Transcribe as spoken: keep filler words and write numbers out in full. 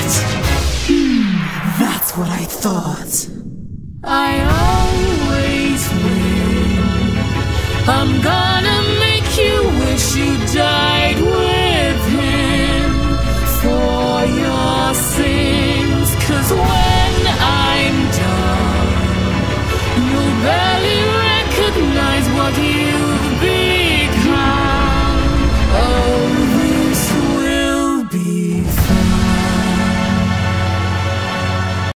That's what I thought. I always win. I'm gonna